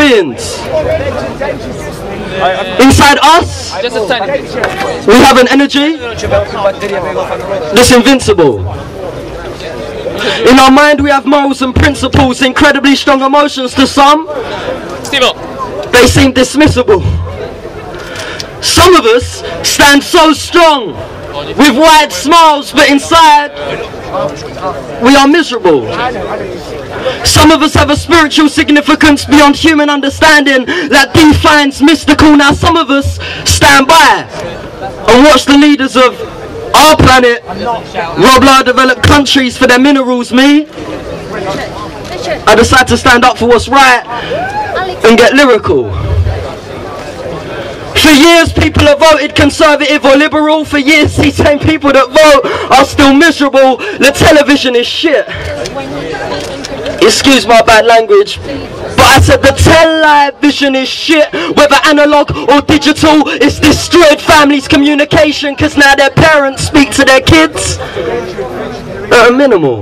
beings. Inside us, we have an energy that's invincible. In our mind we have morals and principles, incredibly strong emotions. To some, they seem dismissible. Some of us stand so strong with wide smiles, but inside we are miserable. Some of us have a spiritual significance beyond human understanding that defines mystical. Now some of us stand by and watch the leaders of our planet rob large developed countries for their minerals. Me, I decide to stand up for what's right and get lyrical. For years people have voted conservative or liberal. For years these same people that vote are still miserable. The television is shit. Excuse my bad language, but I said the television is shit. Whether analog or digital, it's destroyed families' communication, because now their parents speak to their kids at a minimal.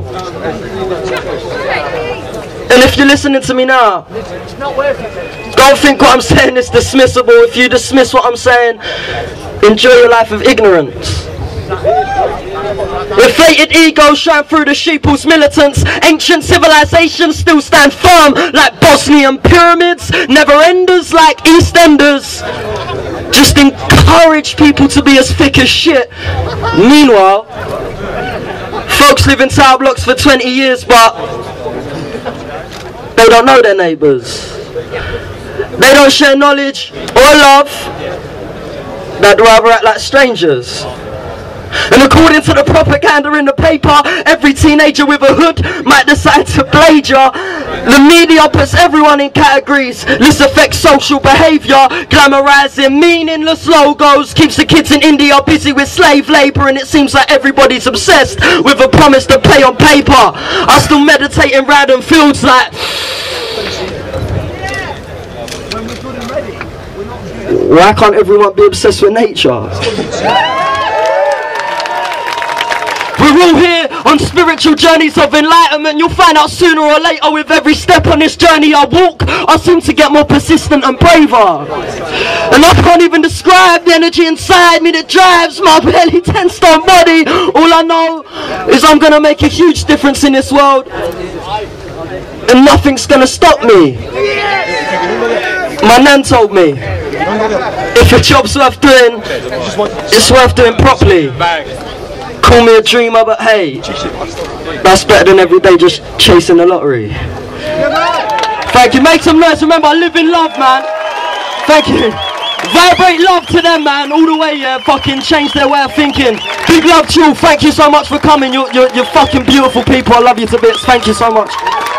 And if you're listening to me now, don't think what I'm saying is dismissible. If you dismiss what I'm saying, enjoy your life of ignorance. Inflated egos shine through the sheeple's militants. Ancient civilizations still stand firm like Bosnian pyramids. Never enders like EastEnders just encourage people to be as thick as shit. Meanwhile, folks live in tower blocks for 20 years but they don't know their neighbours. They don't share knowledge or love. They'd rather act like strangers. And according to the propaganda in the paper, every teenager with a hood might decide to plagiar. The media puts everyone in categories. This affects social behaviour, glamorising meaningless logos, keeps the kids in India busy with slave labour, and it seems like everybody's obsessed with a promise to pay on paper. I still meditate in random fields like... Why can't everyone be obsessed with nature? We're all here on spiritual journeys of enlightenment. You'll find out sooner or later with every step on this journey I walk, I seem to get more persistent and braver. And I can't even describe the energy inside me that drives my barely 10-stone body. All I know is I'm gonna make a huge difference in this world, and nothing's gonna stop me. My nan told me, if a job's worth doing, it's worth doing properly. Call me a dreamer, but hey, that's better than every day just chasing the lottery. Thank you. Make some noise. Remember, I live in love, man. Thank you. Vibrate love to them, man, all the way. Yeah, fucking change their way of thinking. Big love to you. Thank you so much for coming. You're fucking beautiful people. I love you to bits. Thank you so much.